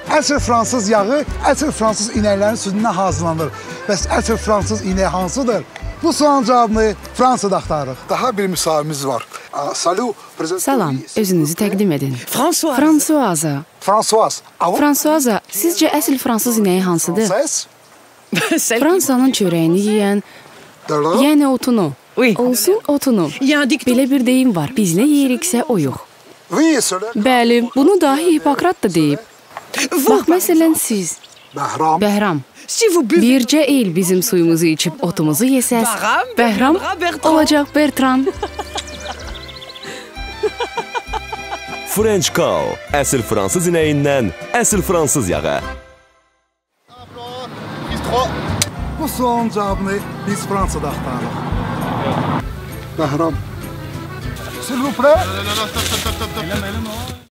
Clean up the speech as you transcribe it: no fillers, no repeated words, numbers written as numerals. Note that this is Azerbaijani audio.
Əsl fransız yağı, əsl fransız inəklərin südündən hazırlanır. Bəs əsl fransız inək hansıdır? Bu sualın cavabını Fransada axtarırıq. Daha bir müsahibimiz var. Salam, özünüzü təqdim edin. Françoise. Françoise, sizcə əsl fransız inəyi hansıdır? Fransanın çörəyini yeyən, yəni otunu. Olsun otunu. Belə bir deyim var, biz nə yeyiriksə o yox. Bəli, bunu dahi Hipokrat da deyib. Bax, məsələn siz, Bəhram, bircə il bizim suyumuzu içib otumuzu yesəz, Bəhram olacaq Bertrand. French cow, əsl fransız inəyindən əsl fransız yağı. Bu sualın cavabını biz Fransada axtarırıq. Bəhram. S'il vous plaît.